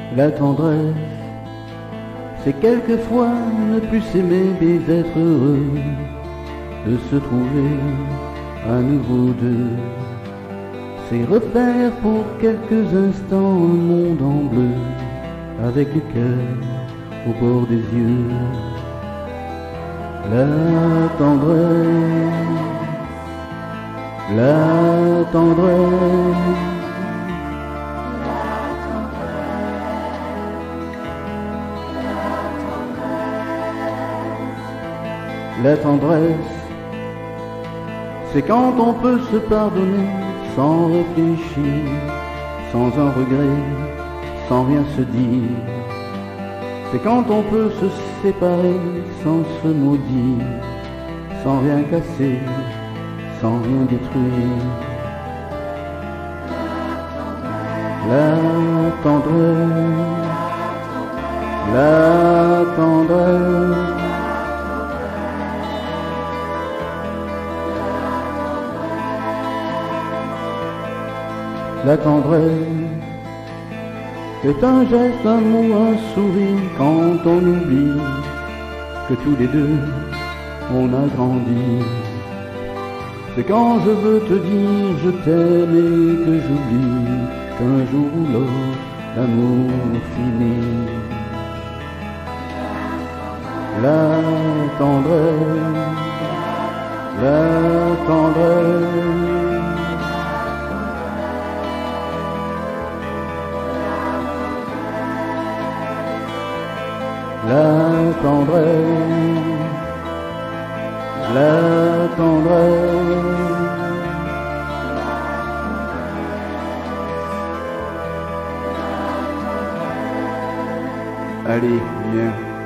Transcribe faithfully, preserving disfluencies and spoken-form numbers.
La tendresse, c'est quelquefois ne plus s'aimer mais être heureux de se trouver à nouveau deux. C'est refaire pour quelques instants un monde en bleu, avec le cœur au bord des yeux. La tendresse, la tendresse, la tendresse, c'est quand on peut se pardonner sans réfléchir, sans un regret, sans rien se dire. C'est quand on peut se séparer sans se maudire, sans rien casser, sans rien détruire. La tendresse, la tendresse, la tendresse, c'est un geste, un mot, un sourire quand on oublie que tous les deux on a grandi. C'est quand je veux te dire je t'aime et que j'oublie qu'un jour ou l'autre l'amour finit. La tendresse, la tendresse, la tendresse, la tendresse. Allez, viens.